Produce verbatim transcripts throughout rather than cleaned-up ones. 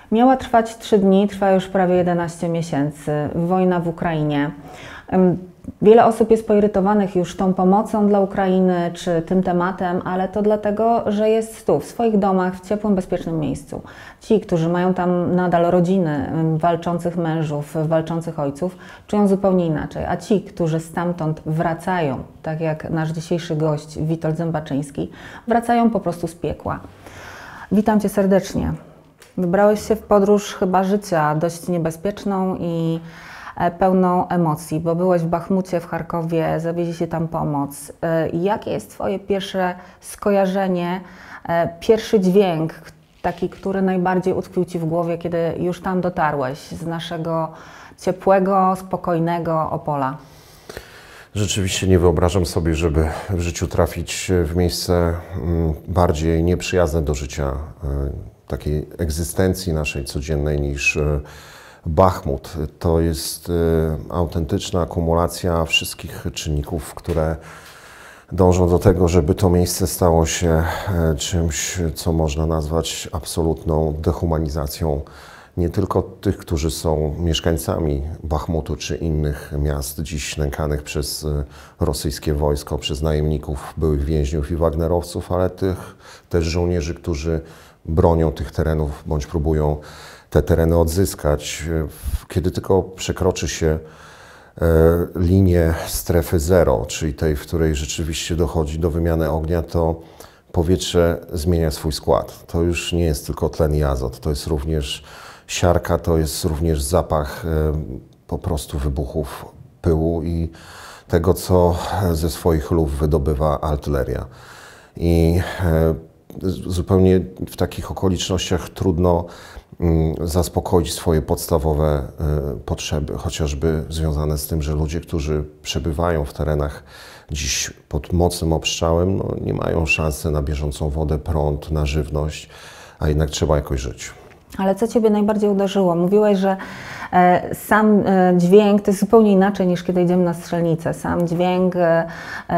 Miała trwać trzy dni, trwa już prawie jedenaście miesięcy. Wojna w Ukrainie. Wiele osób jest poirytowanych już tą pomocą dla Ukrainy czy tym tematem, ale to dlatego, że jest tu, w swoich domach, w ciepłym, bezpiecznym miejscu. Ci, którzy mają tam nadal rodziny, walczących mężów, walczących ojców, czują zupełnie inaczej. A ci, którzy stamtąd wracają, tak jak nasz dzisiejszy gość Witold Zębaczyński, wracają po prostu z piekła. Witam Cię serdecznie. Wybrałeś się w podróż chyba życia, dość niebezpieczną i pełną emocji, bo byłeś w Bachmucie, w Charkowie, zawieźli tam pomoc. Jakie jest Twoje pierwsze skojarzenie, pierwszy dźwięk, taki, który najbardziej utkwił Ci w głowie, kiedy już tam dotarłeś z naszego ciepłego, spokojnego Opola? Rzeczywiście nie wyobrażam sobie, żeby w życiu trafić w miejsce bardziej nieprzyjazne do życia, takiej egzystencji naszej codziennej niż Bachmut. To jest autentyczna akumulacja wszystkich czynników, które dążą do tego, żeby to miejsce stało się czymś, co można nazwać absolutną dehumanizacją nie tylko tych, którzy są mieszkańcami Bachmutu czy innych miast dziś nękanych przez rosyjskie wojsko, przez najemników, byłych więźniów i wagnerowców, ale tych też żołnierzy, którzy bronią tych terenów bądź próbują te tereny odzyskać. Kiedy tylko przekroczy się linię strefy zero, czyli tej, w której rzeczywiście dochodzi do wymiany ognia, to powietrze zmienia swój skład. To już nie jest tylko tlen i azot, to jest również siarka, to jest również zapach po prostu wybuchów, pyłu i tego, co ze swoich luf wydobywa artyleria. I zupełnie w takich okolicznościach trudno zaspokoić swoje podstawowe potrzeby, chociażby związane z tym, że ludzie, którzy przebywają w terenach dziś pod mocnym obstrzałem, no, nie mają szansy na bieżącą wodę, prąd, na żywność, a jednak trzeba jakoś żyć. Ale co Ciebie najbardziej uderzyło? Mówiłeś, że e, sam e, dźwięk to jest zupełnie inaczej niż kiedy idziemy na strzelnicę. Sam dźwięk e,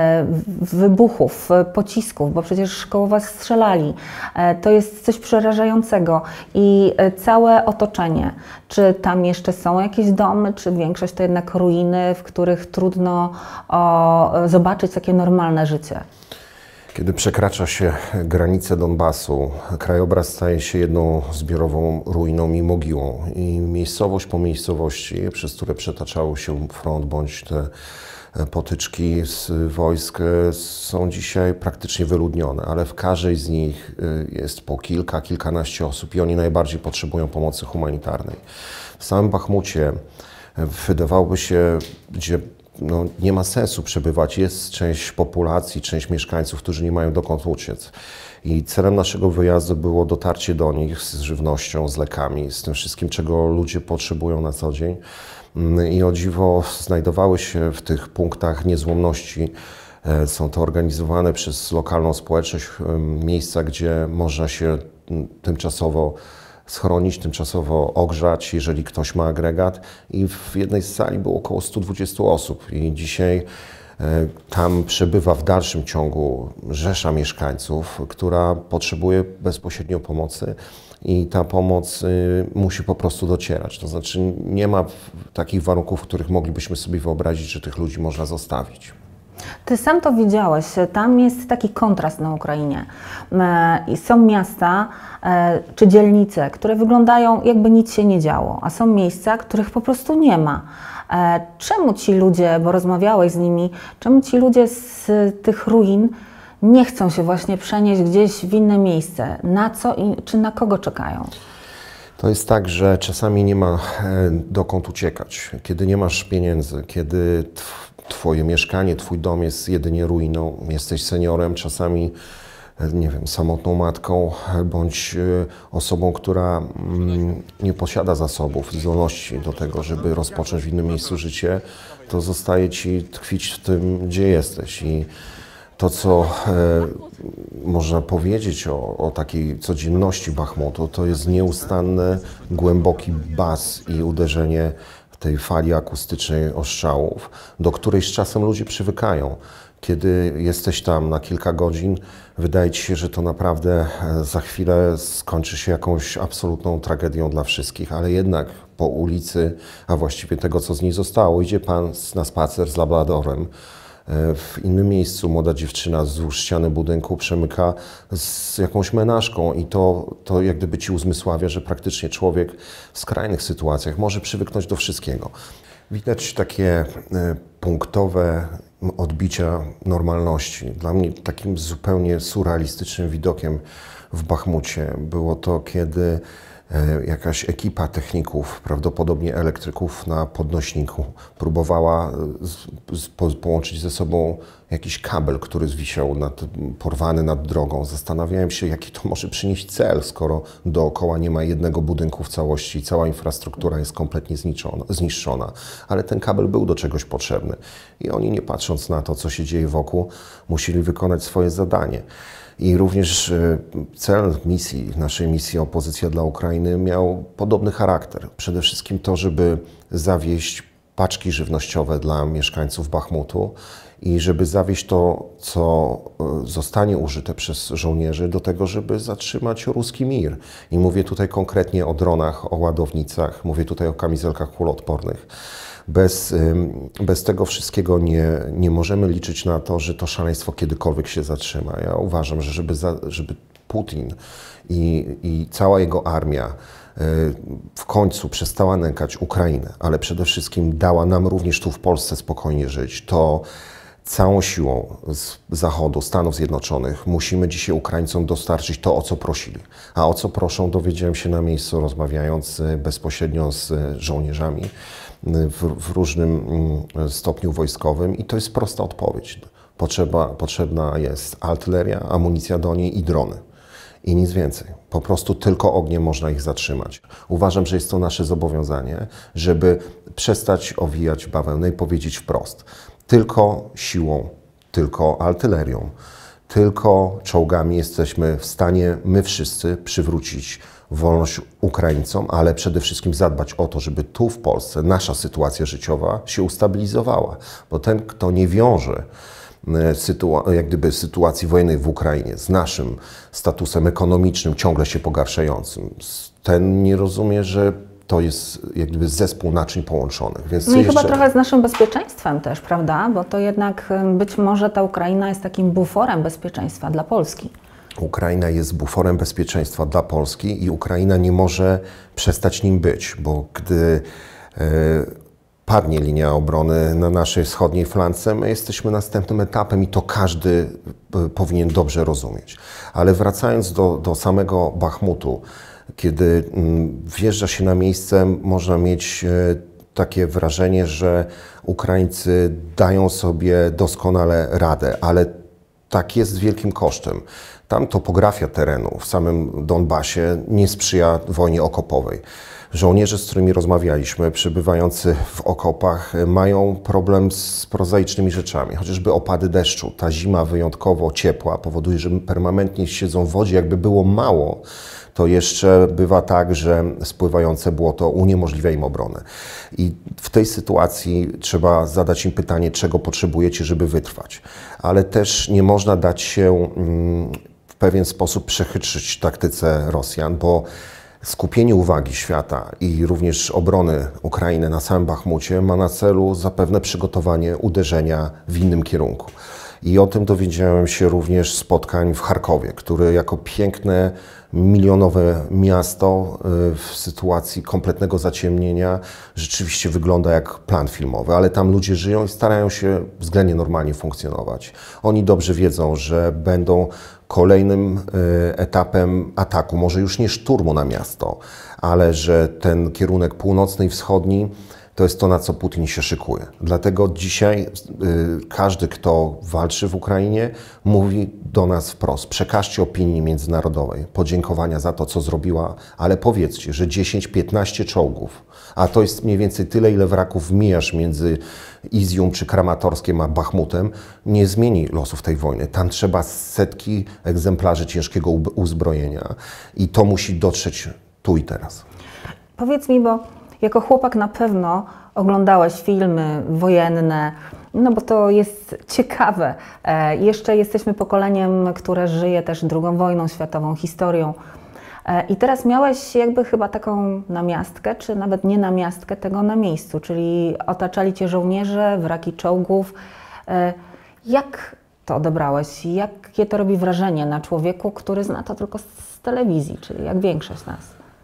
wybuchów, pocisków, bo przecież koło Was strzelali. E, to jest coś przerażającego. I e, całe otoczenie. Czy tam jeszcze są jakieś domy, czy większość to jednak ruiny, w których trudno o, zobaczyć takie normalne życie? Kiedy przekracza się granicę Donbasu, krajobraz staje się jedną zbiorową ruiną i mogiłą. I miejscowość po miejscowości, przez które przetaczały się front bądź te potyczki z wojsk, są dzisiaj praktycznie wyludnione, ale w każdej z nich jest po kilka, kilkanaście osób i oni najbardziej potrzebują pomocy humanitarnej. W samym Bachmucie wydawałoby się, gdzie no, nie ma sensu przebywać. Jest część populacji, część mieszkańców, którzy nie mają dokąd uciec. I celem naszego wyjazdu było dotarcie do nich z żywnością, z lekami, z tym wszystkim, czego ludzie potrzebują na co dzień. I o dziwo znajdowały się w tych punktach niezłomności. Są to organizowane przez lokalną społeczność miejsca, gdzie można się tymczasowo schronić, tymczasowo ogrzać, jeżeli ktoś ma agregat. I w jednej z sali było około stu dwudziestu osób. I dzisiaj e, tam przebywa w dalszym ciągu rzesza mieszkańców, która potrzebuje bezpośrednio pomocy i ta pomoc y, musi po prostu docierać. To znaczy nie ma takich warunków, w których moglibyśmy sobie wyobrazić, że tych ludzi można zostawić. Ty sam to widziałeś, tam jest taki kontrast na Ukrainie. I są miasta czy dzielnice, które wyglądają jakby nic się nie działo, a są miejsca, których po prostu nie ma. Czemu ci ludzie, bo rozmawiałeś z nimi, czemu ci ludzie z tych ruin nie chcą się właśnie przenieść gdzieś w inne miejsce? Na co i czy na kogo czekają? To jest tak, że czasami nie ma dokąd uciekać. Kiedy nie masz pieniędzy, kiedy Twoje mieszkanie, Twój dom jest jedynie ruiną, jesteś seniorem, czasami, nie wiem, samotną matką, bądź osobą, która nie posiada zasobów, zdolności do tego, żeby rozpocząć w innym miejscu życie, to zostaje Ci tkwić w tym, gdzie jesteś. I to, co e, można powiedzieć o, o takiej codzienności Bachmutu, to jest nieustanny, głęboki bas i uderzenie tej fali akustycznej ostrzałów, do której z czasem ludzie przywykają. Kiedy jesteś tam na kilka godzin, wydaje ci się, że to naprawdę za chwilę skończy się jakąś absolutną tragedią dla wszystkich, ale jednak po ulicy, a właściwie tego, co z niej zostało, idzie pan na spacer z labradorem. W innym miejscu młoda dziewczyna wzdłuż ściany budynku przemyka z jakąś menażką i to, to jak gdyby ci uzmysławia, że praktycznie człowiek w skrajnych sytuacjach może przywyknąć do wszystkiego. Widać takie punktowe odbicia normalności. Dla mnie takim zupełnie surrealistycznym widokiem w Bachmucie było to, kiedy jakaś ekipa techników, prawdopodobnie elektryków na podnośniku, próbowała z, z, po, połączyć ze sobą jakiś kabel, który zwisiał nad, porwany nad drogą. Zastanawiałem się, jaki to może przynieść cel, skoro dookoła nie ma jednego budynku w całości i cała infrastruktura jest kompletnie zniszczona, zniszczona. Ale ten kabel był do czegoś potrzebny i oni, nie patrząc na to, co się dzieje wokół, musieli wykonać swoje zadanie. I również cel misji, naszej misji Opozycja dla Ukrainy miał podobny charakter. Przede wszystkim to, żeby zawieźć paczki żywnościowe dla mieszkańców Bachmutu i żeby zawieźć to, co zostanie użyte przez żołnierzy do tego, żeby zatrzymać ruski mir. I mówię tutaj konkretnie o dronach, o ładownicach, mówię tutaj o kamizelkach kuloodpornych. Bez, bez tego wszystkiego nie, nie możemy liczyć na to, że to szaleństwo kiedykolwiek się zatrzyma. Ja uważam, że żeby, za, żeby Putin i, i cała jego armia w końcu przestała nękać Ukrainę, ale przede wszystkim dała nam również tu w Polsce spokojnie żyć, to całą siłą z Zachodu, Stanów Zjednoczonych musimy dzisiaj Ukraińcom dostarczyć to, o co prosili. A o co proszą, dowiedziałem się na miejscu, rozmawiając bezpośrednio z żołnierzami w, w różnym stopniu wojskowym, i to jest prosta odpowiedź. Potrzeba, potrzebna jest artyleria, amunicja do niej i drony. I nic więcej. Po prostu tylko ogniem można ich zatrzymać. Uważam, że jest to nasze zobowiązanie, żeby przestać owijać bawełnę i powiedzieć wprost. Tylko siłą, tylko artylerią, tylko czołgami jesteśmy w stanie my wszyscy przywrócić wolność Ukraińcom, ale przede wszystkim zadbać o to, żeby tu w Polsce nasza sytuacja życiowa się ustabilizowała. Bo ten, kto nie wiąże Sytua- jak gdyby sytuacji wojennej w Ukrainie z naszym statusem ekonomicznym ciągle się pogarszającym, ten nie rozumie, że to jest jak gdyby zespół naczyń połączonych. Więc no i jeszcze... chyba trochę z naszym bezpieczeństwem też, prawda? Bo to jednak być może ta Ukraina jest takim buforem bezpieczeństwa dla Polski. Ukraina jest buforem bezpieczeństwa dla Polski i Ukraina nie może przestać nim być, bo gdy e, padnie linia obrony na naszej wschodniej flance, my jesteśmy następnym etapem i to każdy powinien dobrze rozumieć. Ale wracając do, do samego Bachmutu, kiedy wjeżdża się na miejsce, można mieć takie wrażenie, że Ukraińcy dają sobie doskonale radę, ale tak jest z wielkim kosztem. Tam topografia terenu w samym Donbasie nie sprzyja wojnie okopowej. Żołnierze, z którymi rozmawialiśmy, przebywający w okopach, mają problem z prozaicznymi rzeczami. Chociażby opady deszczu. Ta zima wyjątkowo ciepła powoduje, że permanentnie siedzą w wodzie. Jakby było mało, to jeszcze bywa tak, że spływające błoto uniemożliwia im obronę. I w tej sytuacji trzeba zadać im pytanie, czego potrzebujecie, żeby wytrwać. Ale też nie można dać się w pewien sposób przechytrzyć taktyce Rosjan, bo skupienie uwagi świata i również obrony Ukrainy na samym Bachmucie ma na celu zapewne przygotowanie uderzenia w innym kierunku. I o tym dowiedziałem się również z spotkań w Charkowie, który jako piękne, milionowe miasto w sytuacji kompletnego zaciemnienia rzeczywiście wygląda jak plan filmowy, ale tam ludzie żyją i starają się względnie normalnie funkcjonować. Oni dobrze wiedzą, że będą kolejnym etapem ataku, może już nie szturmu na miasto, ale że ten kierunek północny i wschodni to jest to, na co Putin się szykuje. Dlatego dzisiaj y, każdy, kto walczy w Ukrainie, mówi do nas wprost: przekażcie opinii międzynarodowej, podziękowania za to, co zrobiła, ale powiedzcie, że dziesięć piętnaście czołgów, a to jest mniej więcej tyle, ile wraków mijasz między Izjum czy Kramatorskiem a Bachmutem, nie zmieni losów tej wojny. Tam trzeba setki egzemplarzy ciężkiego uzbrojenia i to musi dotrzeć tu i teraz. Powiedz mi, bo jako chłopak na pewno oglądałeś filmy wojenne, No bo to jest ciekawe. E, jeszcze jesteśmy pokoleniem, które żyje też drugą wojną światową, historią. E, I teraz miałeś jakby chyba taką namiastkę, czy nawet nie namiastkę tego na miejscu, czyli otaczali cię żołnierze, wraki czołgów. E, jak to odebrałeś? Jakie to robi wrażenie na człowieku, który zna to tylko z telewizji, czyli jak większość nas?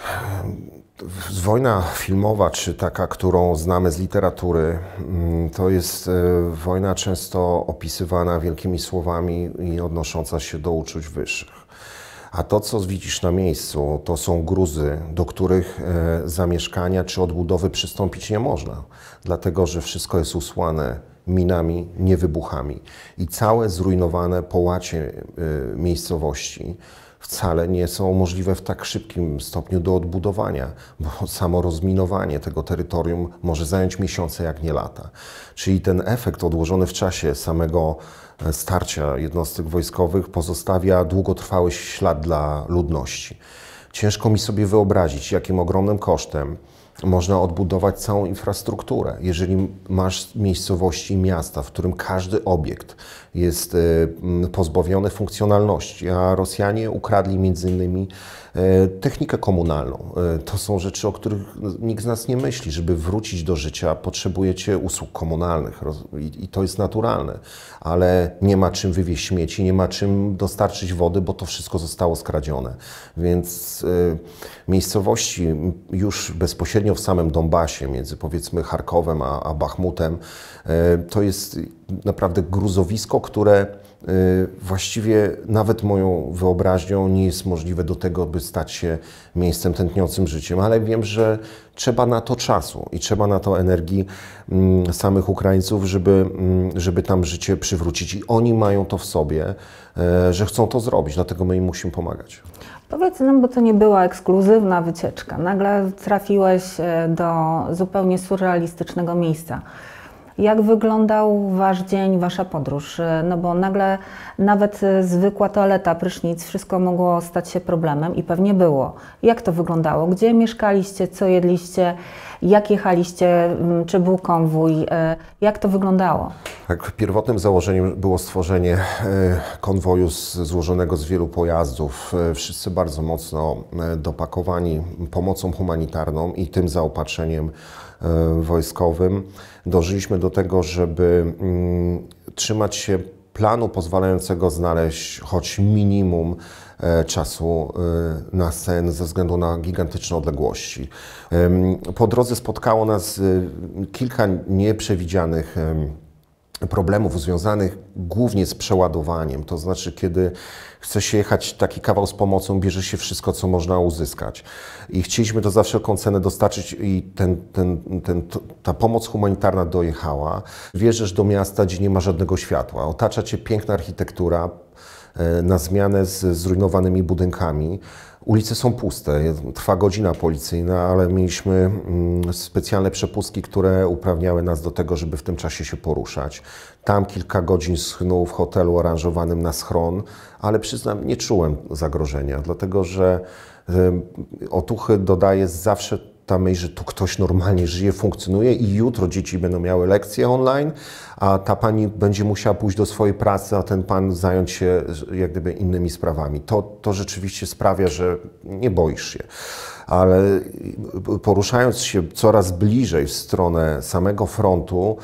Wojna filmowa, czy taka, którą znamy z literatury, to jest wojna często opisywana wielkimi słowami i odnosząca się do uczuć wyższych. A to, co widzisz na miejscu, to są gruzy, do których zamieszkania czy odbudowy przystąpić nie można, dlatego że wszystko jest usłane minami, niewybuchami i całe zrujnowane połacie miejscowości wcale nie są możliwe w tak szybkim stopniu do odbudowania, bo samo rozminowanie tego terytorium może zająć miesiące, jak nie lata. Czyli ten efekt odłożony w czasie samego starcia jednostek wojskowych pozostawia długotrwały ślad dla ludności. Ciężko mi sobie wyobrazić, jakim ogromnym kosztem można odbudować całą infrastrukturę. Jeżeli masz miejscowości i miasta, w którym każdy obiekt jest pozbawiony funkcjonalności, a Rosjanie ukradli między innymi technikę komunalną. To są rzeczy, o których nikt z nas nie myśli. Żeby wrócić do życia, potrzebujecie usług komunalnych i to jest naturalne, ale nie ma czym wywieźć śmieci, nie ma czym dostarczyć wody, bo to wszystko zostało skradzione. Więc miejscowości już bezpośrednio w samym Donbasie, między powiedzmy Charkowem a, a Bachmutem, to jest naprawdę gruzowisko, które właściwie nawet moją wyobraźnią nie jest możliwe do tego, by stać się miejscem tętniącym życiem, ale wiem, że trzeba na to czasu i trzeba na to energii samych Ukraińców, żeby, żeby tam życie przywrócić. I oni mają to w sobie, że chcą to zrobić, dlatego my im musimy pomagać. Powiedz nam, bo to nie była ekskluzywna wycieczka. Nagle trafiłeś do zupełnie surrealistycznego miejsca. Jak wyglądał wasz dzień, wasza podróż? No bo nagle nawet zwykła toaleta, prysznic, wszystko mogło stać się problemem i pewnie było. Jak to wyglądało? Gdzie mieszkaliście? Co jedliście? Jak jechaliście? Czy był konwój? Jak to wyglądało? Tak, pierwotnym założeniem było stworzenie konwoju z, złożonego z wielu pojazdów. Wszyscy bardzo mocno dopakowani pomocą humanitarną i tym zaopatrzeniem wojskowym. Dążyliśmy do tego, żeby mm, trzymać się planu pozwalającego znaleźć choć minimum e, czasu e, na sen ze względu na gigantyczne odległości. E, po drodze spotkało nas e, kilka nieprzewidzianych e, problemów związanych głównie z przeładowaniem, to znaczy kiedy chce się jechać taki kawał z pomocą, bierze się wszystko, co można uzyskać. I chcieliśmy to za wszelką cenę dostarczyć i ten, ten, ten, ta pomoc humanitarna dojechała. Wjeżdżasz do miasta, gdzie nie ma żadnego światła. Otacza cię piękna architektura na zmianę z zrujnowanymi budynkami. Ulice są puste, trwa godzina policyjna, ale mieliśmy specjalne przepustki, które uprawniały nas do tego, żeby w tym czasie się poruszać. Tam kilka godzin snu w hotelu aranżowanym na schron, ale przyznam, nie czułem zagrożenia, dlatego że otuchy dodaje zawsze ta myśl, że tu ktoś normalnie żyje, funkcjonuje i jutro dzieci będą miały lekcje online, a ta pani będzie musiała pójść do swojej pracy, a ten pan zająć się jak gdyby innymi sprawami. To, to rzeczywiście sprawia, że nie boisz się. Ale poruszając się coraz bliżej w stronę samego frontu,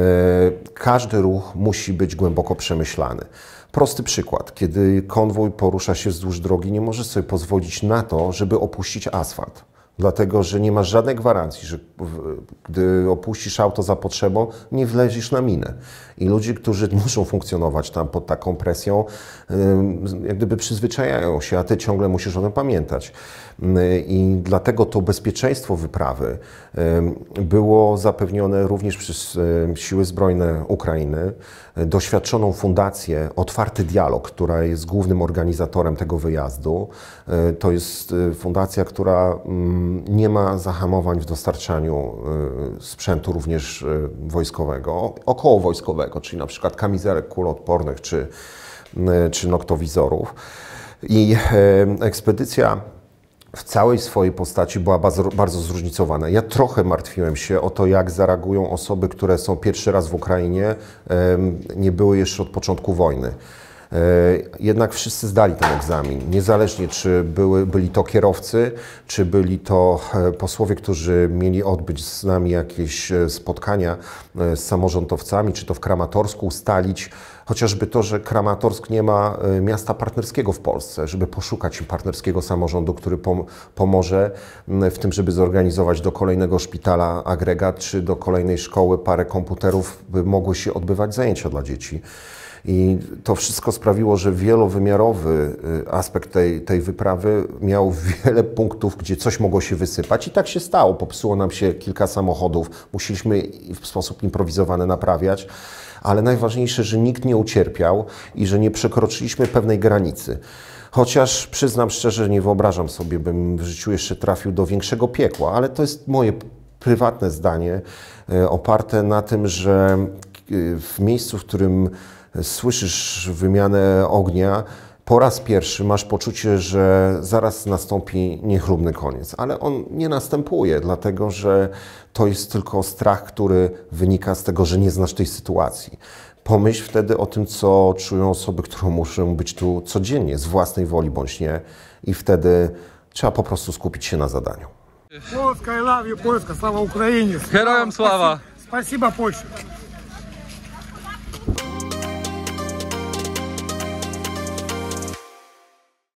każdy ruch musi być głęboko przemyślany. Prosty przykład. Kiedy konwój porusza się wzdłuż drogi, nie możesz sobie pozwolić na to, żeby opuścić asfalt. Dlatego, że nie masz żadnej gwarancji, że gdy opuścisz auto za potrzebą, nie wleziesz na minę. I ludzie, którzy muszą funkcjonować tam pod taką presją, jak gdyby przyzwyczajają się, a ty ciągle musisz o tym pamiętać. I dlatego to bezpieczeństwo wyprawy było zapewnione również przez Siły Zbrojne Ukrainy, doświadczoną fundację Otwarty Dialog, która jest głównym organizatorem tego wyjazdu. To jest fundacja, która nie ma zahamowań w dostarczaniu sprzętu również wojskowego, okołowojskowego, czyli na przykład kamizelek kuloodpornych czy, czy noktowizorów. I ekspedycja w całej swojej postaci była bardzo, bardzo zróżnicowana. Ja trochę martwiłem się o to, jak zareagują osoby, które są pierwszy raz w Ukrainie, nie były jeszcze od początku wojny. Jednak wszyscy zdali ten egzamin, niezależnie czy były, byli to kierowcy, czy byli to posłowie, którzy mieli odbyć z nami jakieś spotkania z samorządowcami, czy to w Kramatorsku ustalić chociażby to, że Kramatorsk nie ma miasta partnerskiego w Polsce, żeby poszukać partnerskiego samorządu, który pom pomoże w tym, żeby zorganizować do kolejnego szpitala agregat, czy do kolejnej szkoły parę komputerów, by mogły się odbywać zajęcia dla dzieci. I to wszystko sprawiło, że wielowymiarowy aspekt tej, tej wyprawy miał wiele punktów, gdzie coś mogło się wysypać i tak się stało. Popsuło nam się kilka samochodów, musieliśmy w sposób improwizowany naprawiać, ale najważniejsze, że nikt nie ucierpiał i że nie przekroczyliśmy pewnej granicy. Chociaż przyznam szczerze, nie wyobrażam sobie, bym w życiu jeszcze trafił do większego piekła, ale to jest moje prywatne zdanie, oparte na tym, że w miejscu, w którym słyszysz wymianę ognia, po raz pierwszy masz poczucie, że zaraz nastąpi niechlubny koniec, ale on nie następuje, dlatego że to jest tylko strach, który wynika z tego, że nie znasz tej sytuacji. Pomyśl wtedy o tym, co czują osoby, które muszą być tu codziennie, z własnej woli bądź nie, i wtedy trzeba po prostu skupić się na zadaniu. Polska, I love you, Polska, слава Ukrainie! Героям слава! Спасибо, Польща!